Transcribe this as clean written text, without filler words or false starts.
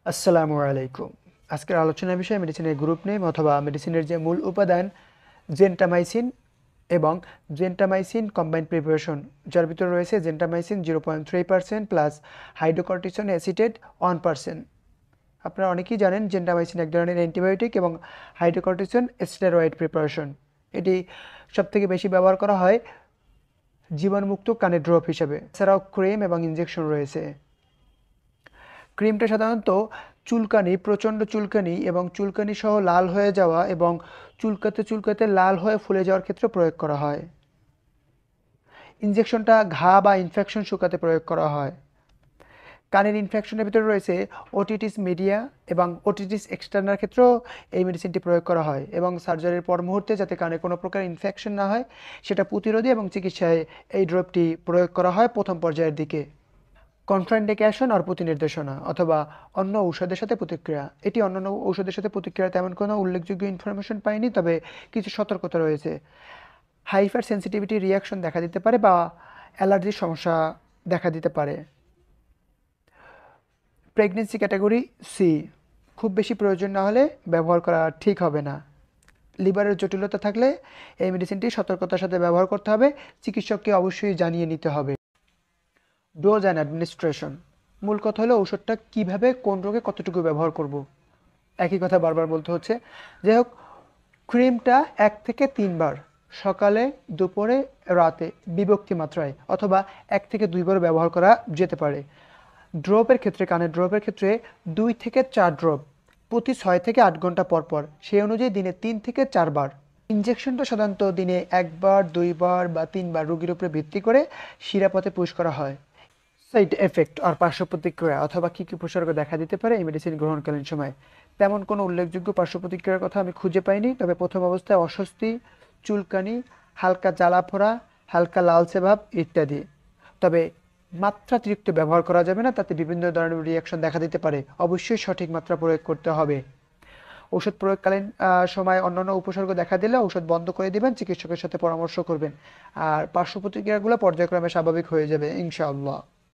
আসসালামু আলাইকুম। আজকের আলোচনার বিষয় মেডিসিনের গ্রুপ নেম অথবা মেডিসিনের যে মূল উপাদান জেন্টামাইসিন এবং জেন্টামাইসিন কম্বাইন্ড প্রিপারেশন, যার ভিতরে রয়েছে জেন্টামাইসিন 0.3% প্লাস হাইড্রোকর্টিসন অ্যাসিটেট 1%। আপনারা অনেকেই জানেন জেন্টামাইসিন এক ধরনের অ্যান্টিবায়োটিক এবং হাইড্রোকর্টিসন স্টেরয়েড প্রিপারেশন। এটি সবথেকে বেশি ব্যবহার করা হয় জীবাণুমুক্ত কানের ড্রপ হিসেবে। এছাড়াও ক্রিম এবং ইনজেকশন রয়েছে। ক্রিমটা সাধারণত চুলকানি, প্রচণ্ড চুলকানি এবং চুলকানি সহ লাল হয়ে যাওয়া এবং চুলকাতে চুলকাতে লাল হয়ে ফুলে যাওয়ার ক্ষেত্রে প্রয়োগ করা হয়। ইনজেকশনটা ঘা বা ইনফেকশন শুকাতে প্রয়োগ করা হয়। কানের ইনফেকশনের ভিতরে রয়েছে ওটিটিস মিডিয়া এবং ওটিটিস এক্সটার্নার ক্ষেত্রেও এই মেডিসিনটি প্রয়োগ করা হয় এবং সার্জারির পর মুহূর্তে যাতে কানে কোনো প্রকার ইনফেকশন না হয় সেটা প্রতিরোধী এবং চিকিৎসায় এই ড্রপটি প্রয়োগ করা হয় প্রথম পর্যায়ের দিকে। কন্ট্রাইন্ডিকেশন আর প্রতিনির্দেশনা অথবা অন্য ঔষধের সাথে প্রতিক্রিয়া। এটি অন্যান্য ঔষধের সাথে প্রতিক্রিয়া তেমন কোনো উল্লেখযোগ্য ইনফরমেশন পাইনি, তবে কিছু সতর্কতা রয়েছে। হাইপার সেন্সিটিভিটি রিয়াকশন দেখা দিতে পারে বা অ্যালার্জির সমস্যা দেখা দিতে পারে। প্রেগনেন্সি ক্যাটাগরি সি, খুব বেশি প্রয়োজন না হলে ব্যবহার করা ঠিক হবে না। লিভারের জটিলতা থাকলে এই মেডিসিনটি সতর্কতার সাথে ব্যবহার করতে হবে, চিকিৎসককে অবশ্যই জানিয়ে নিতে হবে। ডোজ অ্যান্ড অ্যাডমিনিস্ট্রেশন, মূল কথা হলো ঔষধটা কীভাবে কোন রোগে কতটুকু ব্যবহার করব, একই কথা বারবার বলতে হচ্ছে। যাই হোক, ক্রিমটা 1 থেকে 3 বার সকালে, দুপুরে, রাতে বিভক্তি মাত্রায় অথবা 1 থেকে 2 বার ব্যবহার করা যেতে পারে। ড্রপের ক্ষেত্রে, কানের ড্রপের ক্ষেত্রে 2 থেকে 4 ড্রপ প্রতি 6 থেকে 8 ঘন্টা পর পর, সেই অনুযায়ী দিনে 3 থেকে 4 বার। ইনজেকশনটা সাধারণত দিনে 1 বার, 2 বার বা 3 বার রোগীর উপরে ভিত্তি করে শিরাপথে পুশ করা হয়। সাইড এফেক্ট আর পার্শ্ব প্রতিক্রিয়া অথবা কী কী উপসর্গ দেখা দিতে পারে এই মেডিসিন গ্রহণকালীন সময়, তেমন কোনো উল্লেখযোগ্য পার্শ্ব প্রতিক্রিয়ার কথা আমি খুঁজে পাইনি। তবে প্রথম অবস্থায় অস্বস্তি, চুলকানি, হালকা জ্বালাপোড়া, হালকা লালচে ভাব ইত্যাদি। তবে মাত্রাতিরিক্ত ব্যবহার করা যাবে না, তাতে বিভিন্ন ধরনের রিয়াকশন দেখা দিতে পারে। অবশ্যই সঠিক মাত্রা প্রয়োগ করতে হবে। ওষুধ প্রয়োগকালীন সময় অন্যান্য উপসর্গ দেখা দিলে ওষুধ বন্ধ করে দিবেন, চিকিৎসকের সাথে পরামর্শ করবেন। আর পার্শ্ব প্রতিক্রিয়াগুলো পর্যায়ক্রমে স্বাভাবিক হয়ে যাবে ইনশাআল্লাহ।